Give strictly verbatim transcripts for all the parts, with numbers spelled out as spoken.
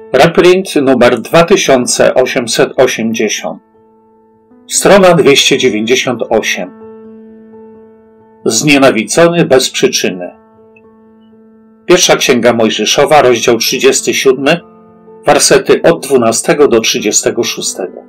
Reprint numer dwa tysiące osiemset osiemdziesiąt, strona dwieście dziewięćdziesiąt osiem. Znienawidzony bez przyczyny. Pierwsza Księga Mojżeszowa, rozdział trzydziesty siódmy, wersety od dwunastego do trzydziestego szóstego.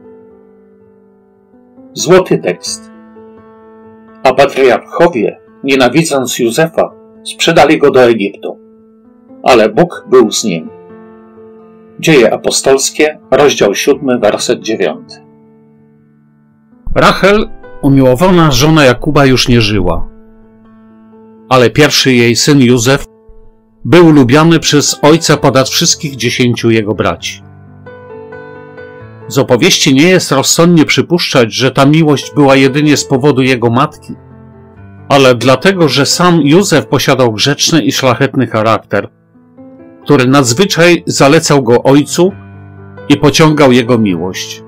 Złoty tekst. A patriarchowie, nienawidząc Józefa, sprzedali go do Egiptu, ale Bóg był z nim. Dzieje apostolskie, rozdział siódmy, werset dziewiąty. Rachel, umiłowana żona Jakuba, już nie żyła, ale pierwszy jej syn Józef był lubiany przez ojca ponad wszystkich dziesięciu jego braci. Z opowieści nie jest rozsądnie przypuszczać, że ta miłość była jedynie z powodu jego matki, ale dlatego, że sam Józef posiadał grzeczny i szlachetny charakter, który nadzwyczaj zalecał go ojcu i pociągał jego miłość.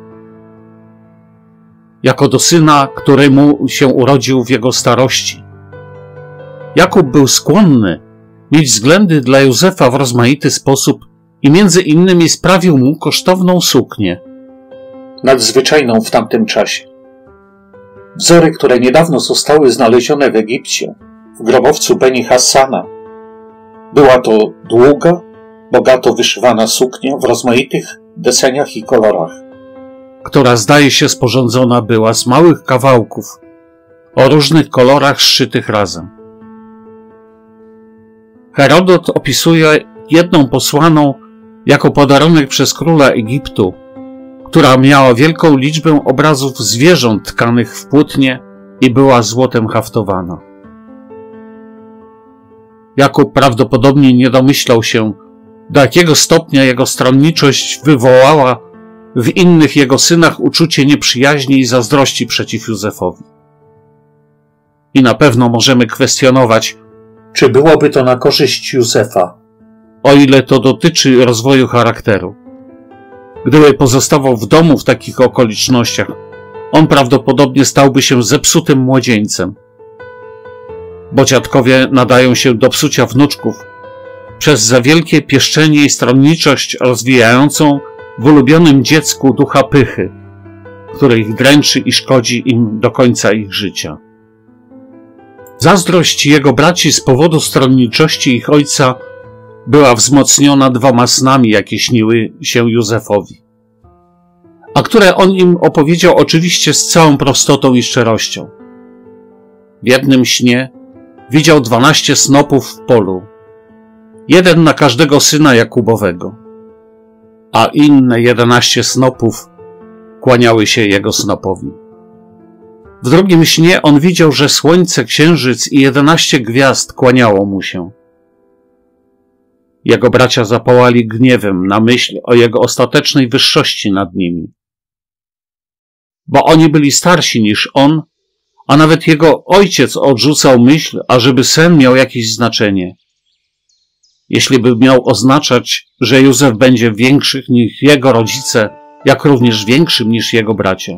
Jako do syna, któremu się urodził w jego starości. Jakub był skłonny mieć względy dla Józefa w rozmaity sposób i między innymi sprawił mu kosztowną suknię. Nadzwyczajną w tamtym czasie. Wzory, które niedawno zostały znalezione w Egipcie, w grobowcu Beni Hassana. Była to długa, bogato wyszywana suknia w rozmaitych deseniach i kolorach, która zdaje się sporządzona była z małych kawałków o różnych kolorach zszytych razem. Herodot opisuje jedną posłaną jako podarunek przez króla Egiptu, która miała wielką liczbę obrazów zwierząt tkanych w płótnie i była złotem haftowana. Jakub prawdopodobnie nie domyślał się, do jakiego stopnia jego stronniczość wywołała w innych jego synach uczucie nieprzyjaźni i zazdrości przeciw Józefowi. I na pewno możemy kwestionować, czy byłoby to na korzyść Józefa, o ile to dotyczy rozwoju charakteru. Gdyby pozostawał w domu w takich okolicznościach, on prawdopodobnie stałby się zepsutym młodzieńcem. Bo dziadkowie nadają się do psucia wnuczków przez za wielkie pieszczenie i stronniczość rozwijającą w ulubionym dziecku ducha pychy, który ich dręczy i szkodzi im do końca ich życia. Zazdrość jego braci z powodu stronniczości ich ojca była wzmocniona dwoma snami, jakie śniły się Józefowi, a które on im opowiedział oczywiście z całą prostotą i szczerością. W jednym śnie widział dwanaście snopów w polu, jeden na każdego syna Jakubowego, a inne jedenaście snopów kłaniały się jego snopowi. W drugim śnie on widział, że słońce, księżyc i jedenaście gwiazd kłaniało mu się. Jego bracia zapałali gniewem na myśl o jego ostatecznej wyższości nad nimi. Bo oni byli starsi niż on, a nawet jego ojciec odrzucał myśl, ażeby sen miał jakieś znaczenie. Jeśli by miał oznaczać, że Józef będzie większy niż jego rodzice, jak również większym niż jego bracia.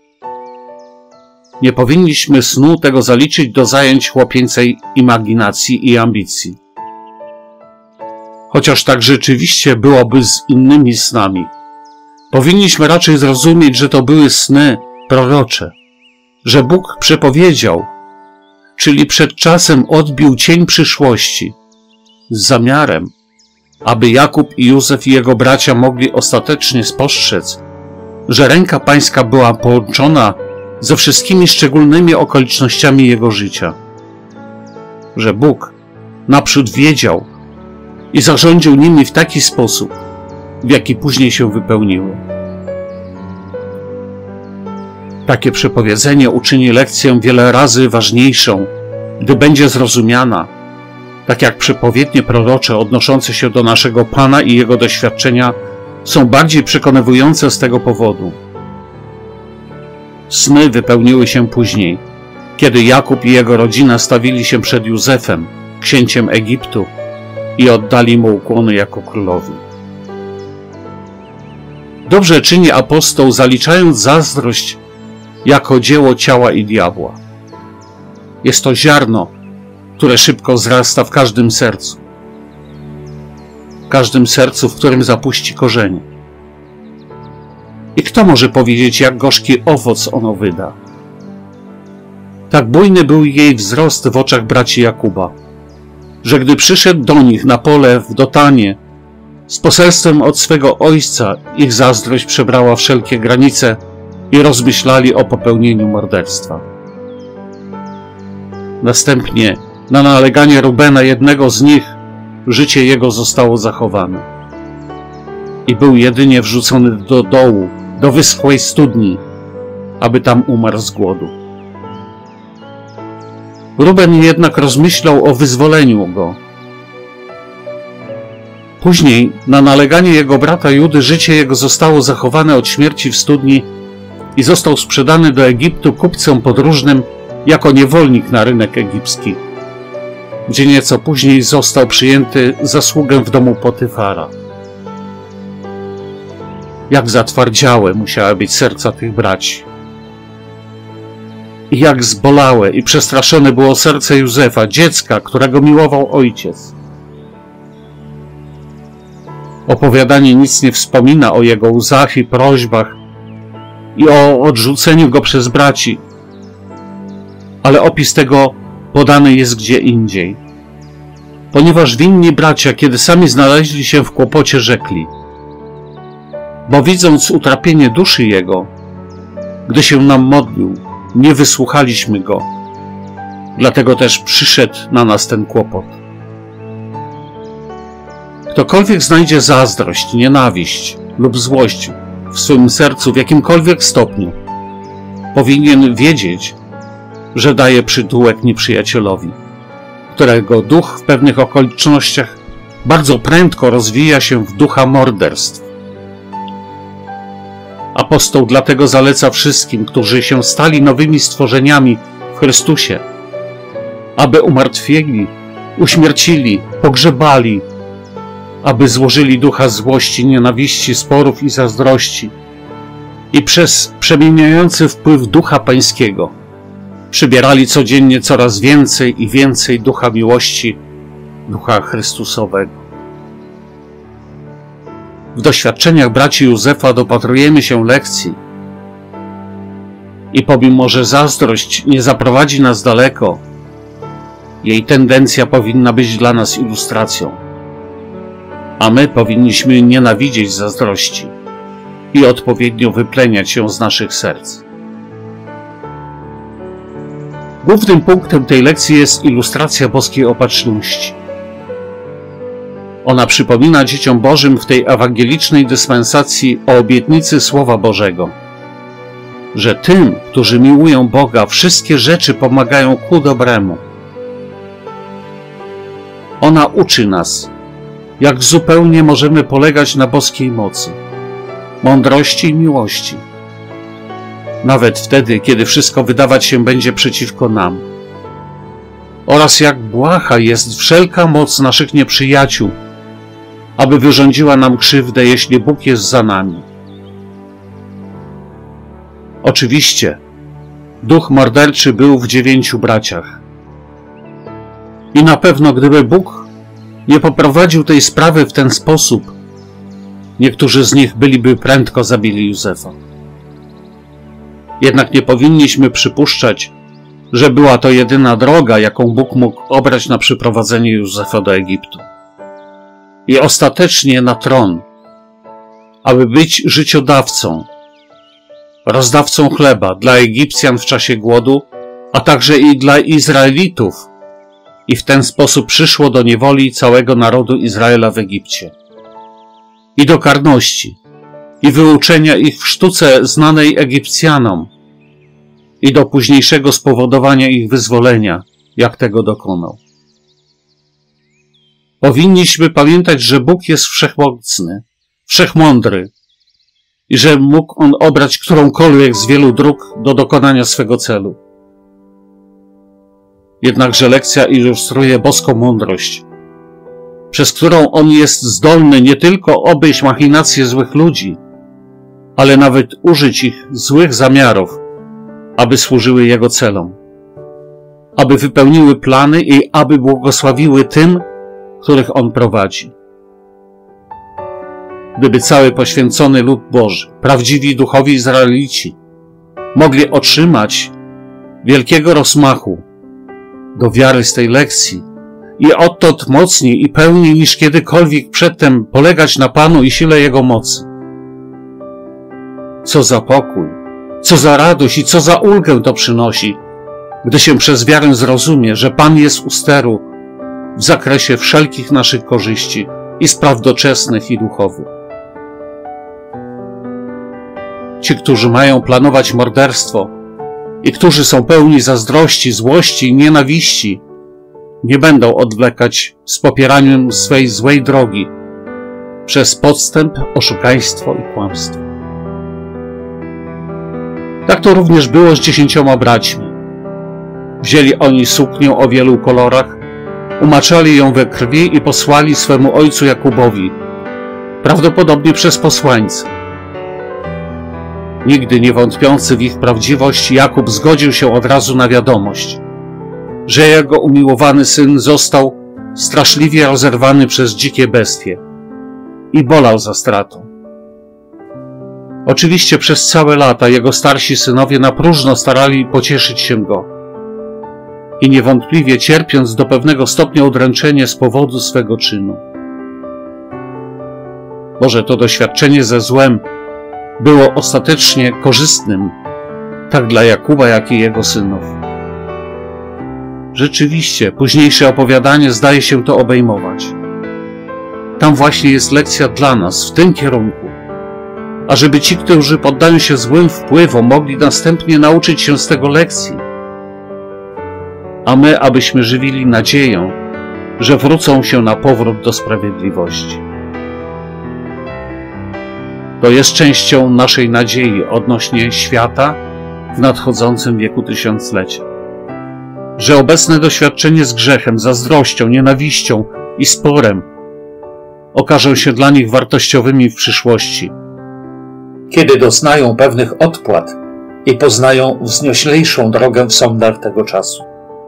Nie powinniśmy snu tego zaliczyć do zajęć chłopieńcej imaginacji i ambicji. Chociaż tak rzeczywiście byłoby z innymi snami. Powinniśmy raczej zrozumieć, że to były sny prorocze, że Bóg przepowiedział, czyli przed czasem odbił cień przyszłości, z zamiarem, aby Jakub i Józef i jego bracia mogli ostatecznie spostrzec, że ręka pańska była połączona ze wszystkimi szczególnymi okolicznościami jego życia, że Bóg naprzód wiedział i zarządził nimi w taki sposób, w jaki później się wypełniły. Takie przepowiedzenie uczyni lekcję wiele razy ważniejszą, gdy będzie zrozumiana, tak jak przepowiednie prorocze odnoszące się do naszego Pana i Jego doświadczenia są bardziej przekonywujące z tego powodu. Sny wypełniły się później, kiedy Jakub i jego rodzina stawili się przed Józefem, księciem Egiptu, i oddali mu ukłony jako królowi. Dobrze czyni apostoł, zaliczając zazdrość jako dzieło ciała i diabła. Jest to ziarno, które szybko wzrasta w każdym sercu. każdym sercu, w którym zapuści korzenie. I kto może powiedzieć, jak gorzki owoc ono wyda? Tak bujny był jej wzrost w oczach braci Jakuba, że gdy przyszedł do nich na pole w Dotanie z poselstwem od swego ojca, ich zazdrość przebrała wszelkie granice i rozmyślali o popełnieniu morderstwa. Następnie, na naleganie Rubena, jednego z nich, życie jego zostało zachowane i był jedynie wrzucony do dołu, do wyschłej studni, aby tam umarł z głodu. Ruben jednak rozmyślał o wyzwoleniu go. Później, na naleganie jego brata Judy, życie jego zostało zachowane od śmierci w studni i został sprzedany do Egiptu kupcom podróżnym jako niewolnik na rynek egipski, gdzie nieco później został przyjęty za sługę w domu Potyfara. Jak zatwardziałe musiały być serca tych braci. I jak zbolałe i przestraszone było serce Józefa, dziecka, którego miłował ojciec. Opowiadanie nic nie wspomina o jego łzach i prośbach i o odrzuceniu go przez braci, ale opis tego podany jest gdzie indziej. Ponieważ winni bracia, kiedy sami znaleźli się w kłopocie, rzekli: bo widząc utrapienie duszy jego, gdy się nam modlił, nie wysłuchaliśmy go, dlatego też przyszedł na nas ten kłopot. Ktokolwiek znajdzie zazdrość, nienawiść lub złość w swym sercu w jakimkolwiek stopniu, powinien wiedzieć, że daje przytułek nieprzyjacielowi, którego duch w pewnych okolicznościach bardzo prędko rozwija się w ducha morderstw. Apostoł dlatego zaleca wszystkim, którzy się stali nowymi stworzeniami w Chrystusie, aby umartwieli, uśmiercili, pogrzebali, aby złożyli ducha złości, nienawiści, sporów i zazdrości i przez przemieniający wpływ Ducha Pańskiego przybierali codziennie coraz więcej i więcej ducha miłości, ducha Chrystusowego. W doświadczeniach braci Józefa dopatrujemy się lekcji i pomimo, że zazdrość nie zaprowadzi nas daleko, jej tendencja powinna być dla nas ilustracją, a my powinniśmy nienawidzieć zazdrości i odpowiednio wypleniać się z naszych serc. Głównym punktem tej lekcji jest ilustracja boskiej opatrzności. Ona przypomina dzieciom Bożym w tej ewangelicznej dyspensacji o obietnicy Słowa Bożego, że tym, którzy miłują Boga, wszystkie rzeczy pomagają ku dobremu. Ona uczy nas, jak zupełnie możemy polegać na boskiej mocy, mądrości i miłości, nawet wtedy, kiedy wszystko wydawać się będzie przeciwko nam, oraz jak błaha jest wszelka moc naszych nieprzyjaciół, aby wyrządziła nam krzywdę, jeśli Bóg jest za nami. Oczywiście, duch morderczy był w dziewięciu braciach. I na pewno, gdyby Bóg nie poprowadził tej sprawy w ten sposób, niektórzy z nich byliby prędko zabili Józefa. Jednak nie powinniśmy przypuszczać, że była to jedyna droga, jaką Bóg mógł obrać na przyprowadzenie Józefa do Egiptu i ostatecznie na tron, aby być życiodawcą, rozdawcą chleba dla Egipcjan w czasie głodu, a także i dla Izraelitów, i w ten sposób przyszło do niewoli całego narodu Izraela w Egipcie i do karności i wyuczenia ich w sztuce znanej Egipcjanom i do późniejszego spowodowania ich wyzwolenia, jak tego dokonał. Powinniśmy pamiętać, że Bóg jest wszechmocny, wszechmądry i że mógł On obrać którąkolwiek z wielu dróg do dokonania swego celu. Jednakże lekcja ilustruje boską mądrość, przez którą On jest zdolny nie tylko obejść machinacje złych ludzi, ale nawet użyć ich złych zamiarów, aby służyły Jego celom, aby wypełniły plany i aby błogosławiły tym, których On prowadzi. gdyby cały poświęcony lud Boży, prawdziwi duchowi Izraelici, mogli otrzymać wielkiego rozmachu do wiary z tej lekcji i odtąd mocniej i pełniej niż kiedykolwiek przedtem polegać na Panu i sile Jego mocy. Co za pokój, co za radość i co za ulgę to przynosi, gdy się przez wiarę zrozumie, że Pan jest u steru w zakresie wszelkich naszych korzyści i spraw doczesnych i duchowych. Ci, którzy mają planować morderstwo i którzy są pełni zazdrości, złości i nienawiści, nie będą odwlekać z popieraniem swej złej drogi przez podstęp, oszukaństwo i kłamstwo. Tak to również było z dziesięcioma braćmi. Wzięli oni suknię o wielu kolorach, umaczali ją we krwi i posłali swemu ojcu Jakubowi, prawdopodobnie przez posłańca. Nigdy nie wątpiący w ich prawdziwość, Jakub zgodził się od razu na wiadomość, że jego umiłowany syn został straszliwie rozerwany przez dzikie bestie i bolał za stratą. Oczywiście przez całe lata jego starsi synowie na próżno starali pocieszyć się go i niewątpliwie cierpiąc do pewnego stopnia udręczenie z powodu swego czynu. Może to doświadczenie ze złem było ostatecznie korzystnym tak dla Jakuba, jak i jego synów. Rzeczywiście, późniejsze opowiadanie zdaje się to obejmować. Tam właśnie jest lekcja dla nas, w tym kierunku, ażeby ci, którzy poddają się złym wpływom, mogli następnie nauczyć się z tego lekcji, a my, abyśmy żywili nadzieję, że wrócą się na powrót do sprawiedliwości. To jest częścią naszej nadziei odnośnie świata w nadchodzącym wieku tysiąclecia. Że obecne doświadczenie z grzechem, zazdrością, nienawiścią i sporem okażą się dla nich wartościowymi w przyszłości, kiedy doznają pewnych odpłat i poznają wznioślejszą drogę w sądach tego czasu.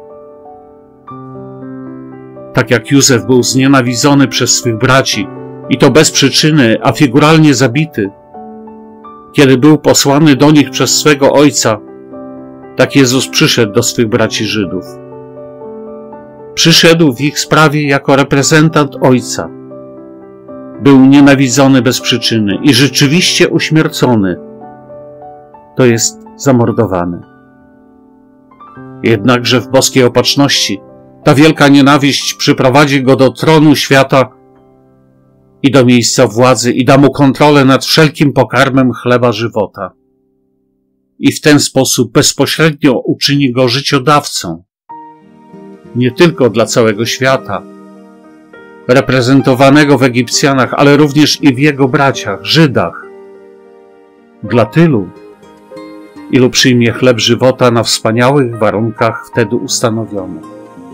Tak jak Józef był znienawidzony przez swych braci, i to bez przyczyny, a figuralnie zabity, kiedy był posłany do nich przez swego ojca, tak Jezus przyszedł do swych braci Żydów. Przyszedł w ich sprawie jako reprezentant Ojca. Był nienawidzony bez przyczyny i rzeczywiście uśmiercony, to jest zamordowany. Jednakże w boskiej opatrzności ta wielka nienawiść przyprowadzi go do tronu świata i do miejsca władzy i da mu kontrolę nad wszelkim pokarmem chleba żywota. I w ten sposób bezpośrednio uczyni go życiodawcą, nie tylko dla całego świata, reprezentowanego w Egipcjanach, ale również i w jego braciach, Żydach, dla tylu, ilu przyjmie chleb żywota na wspaniałych warunkach wtedy ustanowionych.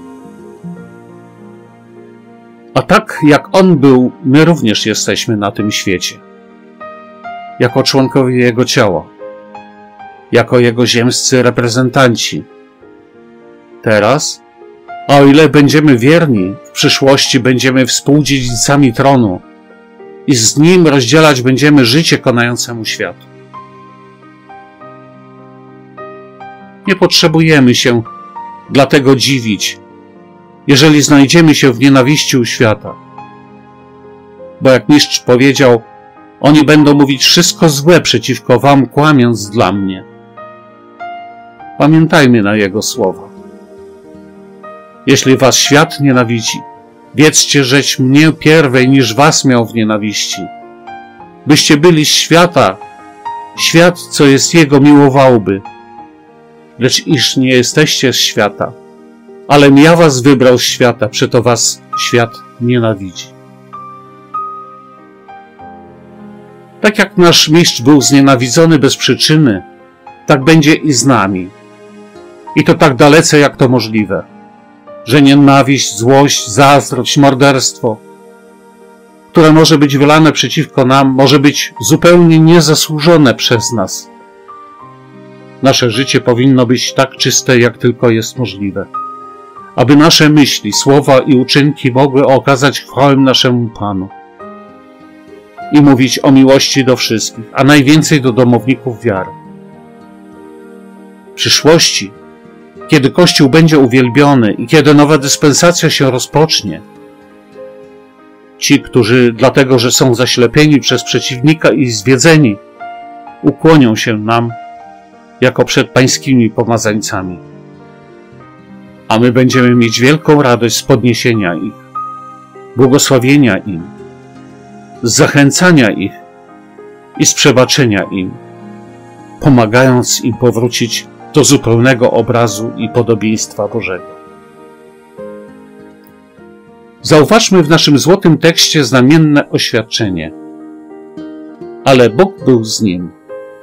A tak jak On był, my również jesteśmy na tym świecie, jako członkowie Jego ciała, jako Jego ziemscy reprezentanci. Teraz, a o ile będziemy wierni, w przyszłości będziemy współdziedzicami tronu i z Nim rozdzielać będziemy życie konającemu światu. Nie potrzebujemy się dlatego dziwić, jeżeli znajdziemy się w nienawiści u świata. Bo jak mistrz powiedział, oni będą mówić wszystko złe przeciwko wam, kłamiąc dla mnie. Pamiętajmy na Jego słowa. Jeśli was świat nienawidzi, wiedzcie, żeś mnie pierwej niż was miał w nienawiści. Byście byli z świata, świat, co jest Jego, miłowałby. Lecz iż nie jesteście z świata, alem ja was wybrał z świata, przeto was świat nienawidzi. Tak jak nasz mistrz był znienawidzony bez przyczyny, tak będzie i z nami. I to tak dalece, jak to możliwe, że nienawiść, złość, zazdrość, morderstwo, które może być wylane przeciwko nam, może być zupełnie niezasłużone przez nas. Nasze życie powinno być tak czyste, jak tylko jest możliwe, aby nasze myśli, słowa i uczynki mogły okazać chwałę naszemu Panu. i mówić o miłości do wszystkich, a najwięcej do domowników wiary. W przyszłości, kiedy Kościół będzie uwielbiony i kiedy nowa dyspensacja się rozpocznie, ci, którzy dlatego, że są zaślepieni przez przeciwnika i zwiedzeni, ukłonią się nam jako przed pańskimi pomazańcami. A my będziemy mieć wielką radość z podniesienia ich, błogosławienia im, z zachęcania ich i z przebaczenia im, pomagając im powrócić do zupełnego obrazu i podobieństwa Bożego. Zauważmy w naszym złotym tekście znamienne oświadczenie. Ale Bóg był z nim.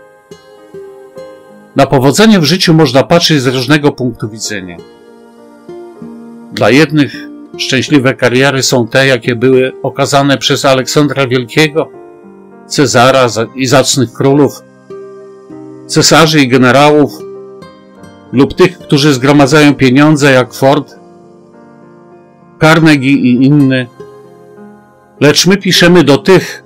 Na powodzenie w życiu można patrzeć z różnego punktu widzenia. Dla jednych szczęśliwe kariery są te, jakie były okazane przez Aleksandra Wielkiego, Cezara i zacnych królów, cesarzy i generałów, lub tych, którzy zgromadzają pieniądze jak Ford, Carnegie i inny. Lecz my piszemy do tych,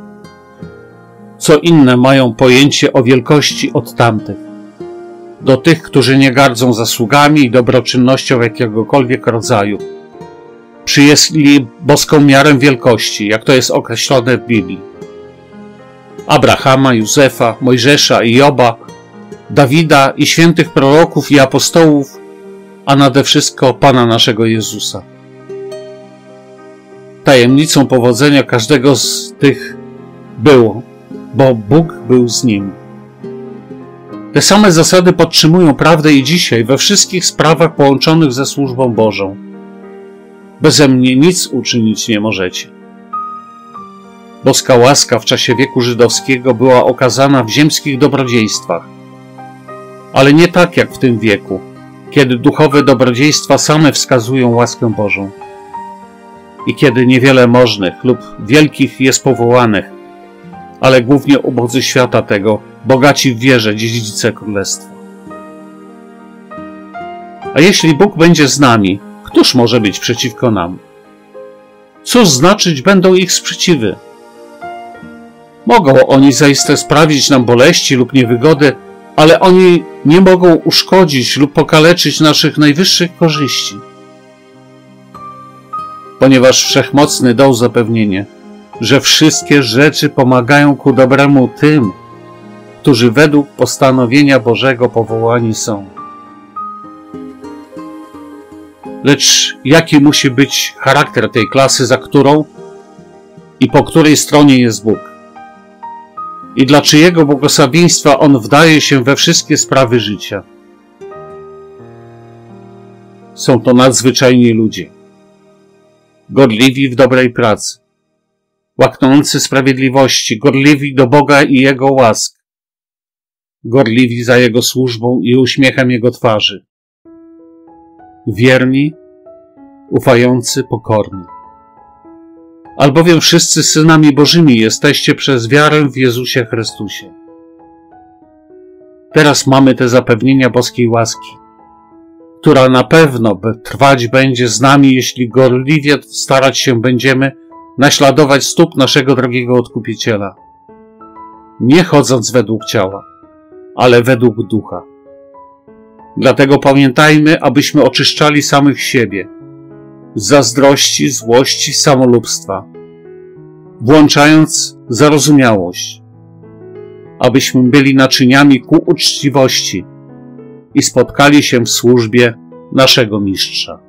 co inne mają pojęcie o wielkości od tamtych. Do tych, którzy nie gardzą zasługami i dobroczynnością jakiegokolwiek rodzaju. Przyjęli boską miarę wielkości, jak to jest określone w Biblii. Abrahama, Józefa, Mojżesza i Joba, Dawida i świętych proroków i apostołów, a nade wszystko Pana naszego Jezusa. Tajemnicą powodzenia każdego z tych było, bo Bóg był z nim. Te same zasady podtrzymują prawdę i dzisiaj we wszystkich sprawach połączonych ze służbą Bożą. Beze mnie nic uczynić nie możecie. Boska łaska w czasie wieku żydowskiego była okazana w ziemskich dobrodziejstwach, ale nie tak jak w tym wieku, kiedy duchowe dobrodziejstwa same wskazują łaskę Bożą i kiedy niewiele możnych lub wielkich jest powołanych, ale głównie ubodzy świata tego, bogaci w wierze, dziedzice królestwa. A jeśli Bóg będzie z nami, któż może być przeciwko nam? Cóż znaczyć będą ich sprzeciwy? Mogą oni zaiste sprawić nam boleści lub niewygody, ale oni nie mogą uszkodzić lub pokaleczyć naszych najwyższych korzyści. Ponieważ Wszechmocny dał zapewnienie, że wszystkie rzeczy pomagają ku dobremu tym, którzy według postanowienia Bożego powołani są. Lecz jaki musi być charakter tej klasy, za którą i po której stronie jest Bóg? I dla czyjego błogosławieństwa On wdaje się we wszystkie sprawy życia? Są to nadzwyczajni ludzie, gorliwi w dobrej pracy, łaknący sprawiedliwości, gorliwi do Boga i Jego łask, gorliwi za Jego służbą i uśmiechem Jego twarzy, wierni, ufający, pokorni. Albowiem wszyscy synami Bożymi jesteście przez wiarę w Jezusie Chrystusie. Teraz mamy te zapewnienia boskiej łaski, która na pewno trwać będzie z nami, jeśli gorliwie starać się będziemy naśladować stóp naszego drogiego Odkupiciela, nie chodząc według ciała, ale według ducha. Dlatego pamiętajmy, abyśmy oczyszczali samych siebie z zazdrości, złości, samolubstwa, włączając zarozumiałość, abyśmy byli naczyniami ku uczciwości i spotkali się w służbie naszego Mistrza.